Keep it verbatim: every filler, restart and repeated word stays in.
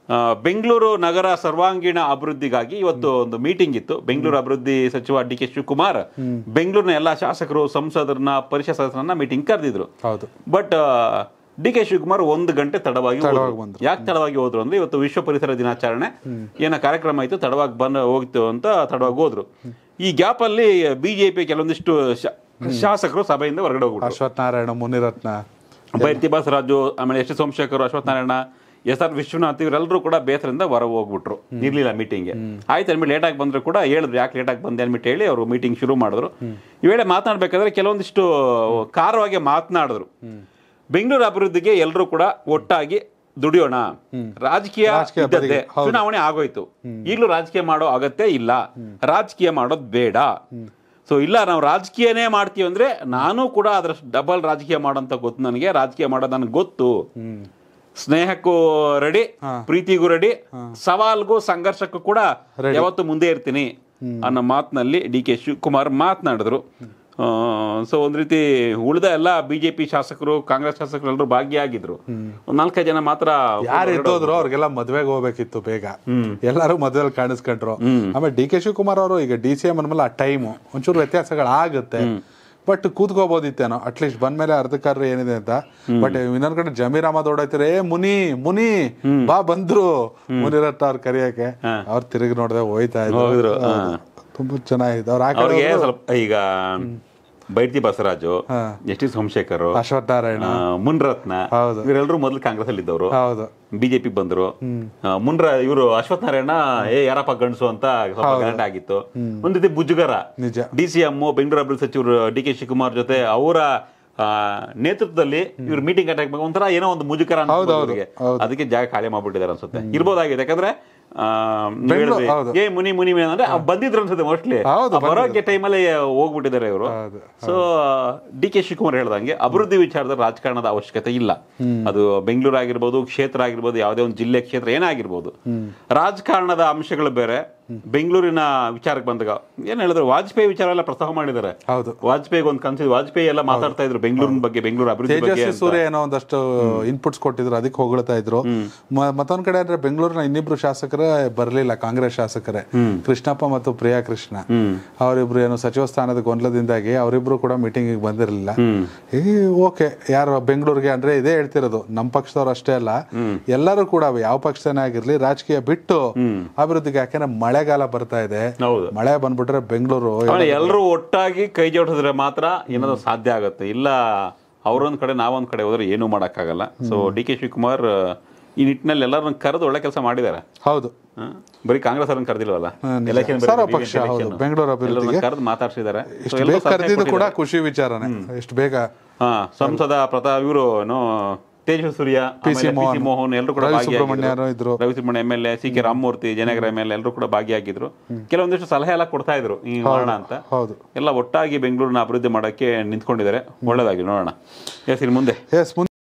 ಬೆಂಗಳೂರು ನಗರ ಸರ್ವಾಂಗೀಣ ಅಭಿವೃದ್ಧಿಗಾಗಿ ಇವತ್ತು ಒಂದು ಮೀಟಿಂಗ್ ಇತ್ತು. ಬೆಂಗಳೂರು ಅಭಿವೃದ್ಧಿ ಸಚಿವ ಡಿ ಕೆ ಶಿವಕುಮಾರ್ ಬೆಂಗಳೂರಿನ ಎಲ್ಲಾ ಶಾಸಕರು, ಸಂಸದರನ್ನ, ಪರಿಷತ್ ಸದಸ್ಯರನ್ನ ಮೀಟಿಂಗ್ ಕರೆದಿದ್ರು. ಬಟ್ ಡಿ ಕೆ ಶಿವಕುಮಾರ್ ಒಂದು ಗಂಟೆ ತಡವಾಗಿ ಯಾಕೆ ತಡವಾಗಿ ಹೋದ್ರು ಅಂದ್ರೆ ಇವತ್ತು ವಿಶ್ವ ಪರಿಸರ ದಿನಾಚರಣೆ ಏನೋ ಕಾರ್ಯಕ್ರಮ ಇತ್ತು, ತಡವಾಗಿ ಬಂದ ಹೋಗಿತ್ತು ಅಂತ ತಡವಾಗಿ ಹೋದ್ರು. ಈ ಗ್ಯಾಪ್ ಅಲ್ಲಿ ಬಿಜೆಪಿ ಕೆಲವೊಂದಿಷ್ಟು ಶಾಸಕರು ಸಭೆಯಿಂದ ಹೊರಗಡೆ ಹೋಗ್ಬಿಟ್ಟು, ಅಶ್ವತ್ಥನಾರಾಯಣ, ಮುನಿರತ್ನ, ಬೈರತಿ ಬಸವರಾಜು, ಆಮೇಲೆ S Somashekar, Ashwathnarayan, S R Vishwanath ಇವರೆಲ್ಲರೂ ಕೂಡ ಬೇಸರಿಂದ ಹೊರ ಹೋಗ್ಬಿಟ್ರು, ಇರ್ಲಿಲ್ಲ ಮೀಟಿಂಗ್ಗೆ. ಆಯ್ತು ಅನ್ಬಿಟ್ಟು ಲೇಟ್ ಆಗಿ ಬಂದ್ರು ಕೂಡ ಹೇಳಿದ್ರು ಯಾಕೆ ಲೇಟ್ ಆಗಿ ಬಂದೆ ಅನ್ಬಿಟ್ಟು ಹೇಳಿ ಅವರು ಮೀಟಿಂಗ್ ಶುರು ಮಾಡಿದ್ರು. ಈ ವೇಳೆ ಮಾತನಾಡ್ಬೇಕಾದ್ರೆ ಕೆಲವೊಂದಿಷ್ಟು ಖಾರವಾಗಿ ಮಾತನಾಡಿದ್ರು. ಬೆಂಗಳೂರು ಅಭಿವೃದ್ಧಿಗೆ ಎಲ್ಲರೂ ಕೂಡ ಒಟ್ಟಾಗಿ ದುಡಿಯೋಣ, ರಾಜಕೀಯ ಇದ್ದದ್ದೇ, ಚುನಾವಣೆ ಆಗೋಯ್ತು, ಈಗಲೂ ರಾಜಕೀಯ ಮಾಡೋ ಅಗತ್ಯ ಇಲ್ಲ, ರಾಜಕೀಯ ಮಾಡೋದು ಬೇಡ. ಸೊ ಇಲ್ಲ ನಾವು ರಾಜಕೀಯನೇ ಮಾಡ್ತೀವಿ ಅಂದ್ರೆ ನಾನು ಕೂಡ ಅದ್ರ ಡಬಲ್ ರಾಜಕೀಯ ಮಾಡೋಂತ ಗೊತ್ತು, ನನಗೆ ರಾಜಕೀಯ ಮಾಡೋದು ನನಗೆ ಗೊತ್ತು, ಸ್ನೇಹಕ್ಕೂ ರೆಡಿ, ಪ್ರೀತಿಗೂ ರೆಡಿ, ಸವಾಲ್ಗೂ ಸಂಘರ್ಷಕ್ಕೂ ಕೂಡ ಯಾವತ್ತು ಮುಂದೆ ಇರ್ತೀನಿ ಅನ್ನೋ ಮಾತಿನಲ್ಲಿ ಡಿ ಕೆ ಶಿವಕುಮಾರ್ ಮಾತನಾಡಿದ್ರು. ಸೊ ಒಂದ್ ರೀತಿ ಉಳಿದ ಎಲ್ಲ ಬಿಜೆಪಿ ಶಾಸಕರು, ಕಾಂಗ್ರೆಸ್ ಶಾಸಕರು ಎಲ್ಲರೂ ಭಾಗಿಯಾಗಿದ್ರು. ಒಂದ್ ನಾಲ್ಕೈದು ಜನ ಮಾತ್ರ ಯಾರು ಇದ್ದೋದ್ರು ಅವ್ರಿಗೆಲ್ಲ ಮದ್ವೆಗೆ ಹೋಗ್ಬೇಕಿತ್ತು ಬೇಗ, ಎಲ್ಲರೂ ಮದ್ವೆಲಿ ಕಾಣಿಸ್ಕೊಂಡ್ರು. ಆಮೇಲೆ ಡಿ ಕೆ ಶಿವಕುಮಾರ್ ಅವರು ಈಗ ಡಿ ಸಿ ಎಂ ಅಂದ್ಮೇಲೆ ಆ ಟೈಮು ಒಂಚೂರು ವ್ಯತ್ಯಾಸಗಳಾಗುತ್ತೆ, ಬಟ್ ಕೂತ್ಕೋಬೋದಿತ್ತೇನೋ ಅಟ್ಲೀಸ್ಟ್ ಬಂದ್ಮೇಲೆ ಅರ್ಧಕಾರ್ಯ ಏನಿದೆ ಅಂತ. ಬಟ್ ಇನ್ನೊಂದ್ ಕಡೆ ಜಮೀರ್ ಅಹಮದ್ ಓಡಾಯ್ತಾರೆ, ಏ ಮುನಿ ಮುನಿ ಬಾ ಬಂದ್ರು ಮುನಿರತ್ನ ಅವ್ರು ಕರಿಯಕ್ಕೆ, ಅವ್ರು ತಿರುಗಿ ನೋಡ್ದೆ ಹೋಯ್ತಾ ಇದ್ರು. ತುಂಬಾ ಚೆನ್ನಾಗಿದೆ ಅವ್ರಿಗೆ. ಸ್ವಲ್ಪ ಈಗ ಬೈರತಿ ಬಸವರಾಜು, ಎಸ್ ಟಿ ಸೋಮಶೇಖರ್, ಅಶ್ವತ್ಥನಾರಾಯಣ, ಮುನಿರತ್ನ ಇವರೆಲ್ಲರೂ ಮೊದಲು ಕಾಂಗ್ರೆಸ್ ಅಲ್ಲಿ ಇದ್ದವರು, ಬಿಜೆಪಿ ಬಂದ್ರು. ಮುನ್ರ ಇವರು ಅಶ್ವತ್ಥನಾರಾಯಣ ಏ ಯಾರಪ್ಪ ಗಂಡಸು ಅಂತ ಸ್ವಲ್ಪ ಗಲಾಟೆ ಆಗಿತ್ತು. ಒಂದ್ ರೀತಿ ಬುಜ್ಜುಗರ. ಡಿ ಸಿ ಎಂ ಬೆಂಗಳೂರು ಅಭಿವೃದ್ಧಿ ಸಚಿವರು ಡಿ ಕೆ ಶಿವಕುಮಾರ್ ಜೊತೆ ಅವರ ನೇತೃತ್ವದಲ್ಲಿ ಇವ್ರು ಮೀಟಿಂಗ್ ಅಟ್ಯಾಕ್ ಒಂಥರ ಏನೋ ಒಂದು ಮುಜುಗರ ಅವ್ರಿಗೆ, ಅದಕ್ಕೆ ಜಾಗ ಖಾಲಿ ಮಾಡ್ಬಿಟ್ಟಿದ್ದಾರೆ ಅನ್ಸುತ್ತೆ. ಇರ್ಬೋದಾಗಿದೆ, ಯಾಕಂದ್ರೆ ಏ ಮುನಿ ಮುನಿ ಅಂದ್ರೆ ಬಂದಿದ್ರು ಅನ್ಸುತ್ತೆ ಮೋಸ್ಟ್ಲಿ, ಬರೋಕೆ ಟೈಮಲ್ಲಿ ಹೋಗ್ಬಿಟ್ಟಿದ್ದಾರೆ ಇವರು. ಸೊ ಡಿ ಕೆ ಶಿವಕುಮಾರ್ ಹೇಳ್ದಂಗೆ ಅಭಿವೃದ್ಧಿ ವಿಚಾರದಲ್ಲಿ ರಾಜಕಾರಣದ ಅವಶ್ಯಕತೆ ಇಲ್ಲ. ಅದು ಬೆಂಗಳೂರು ಆಗಿರ್ಬೋದು, ಕ್ಷೇತ್ರ ಆಗಿರ್ಬೋದು, ಯಾವುದೇ ಒಂದು ಜಿಲ್ಲೆ ಕ್ಷೇತ್ರ ಏನೇ ಆಗಿರ್ಬೋದು, ರಾಜಕಾರಣದ ಅಂಶಗಳು ಬೇರೆ. ಬೆಂಗಳೂರಿನ ವಿಚಾರಕ್ಕೆ ಬಂದಾಗ ಏನ್ ಹೇಳಿದ್ರು, ವಾಜಪೇಯಿ ವಿಚಾರ ಎಲ್ಲ ಪ್ರಸ್ತಾವ ಮಾಡಿದ್ದಾರೆ. ವಾಜಪೇಯಿ ಒಂದು ಕನ್ಸಿದ್, ವಾಜಪೇಯಿ ಎಲ್ಲ ಮಾತಾಡ್ತಾ ಇದ್ರು ಬೆಂಗಳೂರಿನ ಬಗ್ಗೆ, ಬೆಂಗಳೂರು ಅಭಿವೃದ್ಧಿ ಬಗ್ಗೆ. ಸೂರ್ಯ ಏನೋ ಒಂದಷ್ಟು ಇನ್ಪುಟ್ಸ್ ಕೊಟ್ಟಿದ್ರು, ಅದಕ್ಕೆ ಹೊಗಳ್ತಾ ಇದ್ರು. ಮತ್ತೊಂದ್ ಕಡೆ ಅಂದ್ರೆ ಬೆಂಗಳೂರಿನ ಇನ್ನಿಬ್ರು ಶಾಸಕರೇ ಬರ್ಲಿಲ್ಲ, ಕಾಂಗ್ರೆಸ್ ಶಾಸಕರೇ, ಕೃಷ್ಣಪ್ಪ ಮತ್ತು ಪ್ರಿಯಾ ಕೃಷ್ಣ. ಅವರಿಬ್ರು ಏನು ಸಚಿವ ಸ್ಥಾನದ ಗೊಂದಲದಿಂದಾಗಿ ಅವರಿಬ್ರು ಕೂಡ ಮೀಟಿಂಗ್ ಬಂದಿರಲಿಲ್ಲ. ಓಕೆ, ಯಾರು ಬೆಂಗಳೂರಿಗೆ ಅಂದ್ರೆ ಇದೇ ಹೇಳ್ತಿರೋದು, ನಮ್ಮ ಪಕ್ಷದವ್ರು ಅಷ್ಟೇ ಅಲ್ಲ, ಎಲ್ಲರೂ ಕೂಡ ಯಾವ ಪಕ್ಷನೇ ಆಗಿರ್ಲಿ ರಾಜಕೀಯ ಬಿಟ್ಟು ಅಭಿವೃದ್ಧಿಗೆ. ಯಾಕೆಂದ್ರೆ ಮಳೆಗಾಲ ಬರ್ತಾ ಇದೆ, ಮಳೆ ಬಂದ್ಬಿಟ್ರೆ ಬೆಂಗಳೂರು ಎಲ್ಲರೂ ಒಟ್ಟಾಗಿ ಕೈ ಜೋಡಿಸಿದ್ರೆ ಮಾತ್ರ ಏನಾದ್ರು ಸಾಧ್ಯ ಆಗುತ್ತೆ. ಇಲ್ಲ ಅವ್ರೊಂದ್ ಕಡೆ ನಾವೊಂದ್ ಕಡೆ ಹೋದ್ರೆ ಏನೂ ಮಾಡಕ್ಕಾಗಲ್ಲ. ಸೊ ಡಿ ಕೆ ಶಿವಕುಮಾರ್ ಈ ನಿಟ್ಟಿನಲ್ಲಿ ಎಲ್ಲರನ್ನ ಕರೆದು ಒಳ್ಳೆ ಕೆಲಸ ಮಾಡಿದ್ದಾರೆ. ಹೌದು, ಬರೀ ಕಾಂಗ್ರೆಸ್ ಅವ್ರನ್ನ ಕರೆದಿಲ್ವಲ್ಲ, ಬೆಂಗಳೂರು ಅಭಿವೃದ್ಧಿಗೆ ಕರೆದು ಮಾತಾಡ್ಸಿದ್ದಾರೆ. ಕೂಡ ಖುಷಿ ವಿಚಾರನೆ. ಎಷ್ಟು ಬೇಗ ಸಂಸದ ಪ್ರತಾಪ್ ಇವರು ತೇಜಸ್ವಿ ಸೂರ್ಯ, ಪಿ ಸಿ ಮೋಹನ್ ಎಲ್ಲರೂ ಕೂಡ ಭಾಗಿಯಾಗಿದ್ರು. Ravi Subrahmanya M L A, C K Ramamurthy, Jayanagar M L A ಎಲ್ಲರೂ ಕೂಡ ಭಾಗಿಯಾಗಿದ್ರು. ಕೆಲವೊಂದಿಷ್ಟು ಸಲಹೆ ಎಲ್ಲ ಕೊಡ್ತಾ ಇದ್ರು ಈ ಮಾಡೋಣ ಅಂತ. ಎಲ್ಲ ಒಟ್ಟಾಗಿ ಬೆಂಗಳೂರಿನ ಅಭಿವೃದ್ಧಿ ಮಾಡಕ್ಕೆ ನಿಂತ್ಕೊಂಡಿದ್ದಾರೆ. ಒಳ್ಳೇದಾಗಿ ನೋಡೋಣ. ಎಸ್ ಇನ್ನು ಮುಂದೆ